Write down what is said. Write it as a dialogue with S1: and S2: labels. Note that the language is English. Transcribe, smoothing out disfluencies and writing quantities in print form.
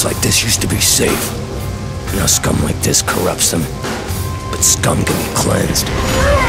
S1: Place like this used to be safe. Now scum like this corrupts them. But scum can be cleansed.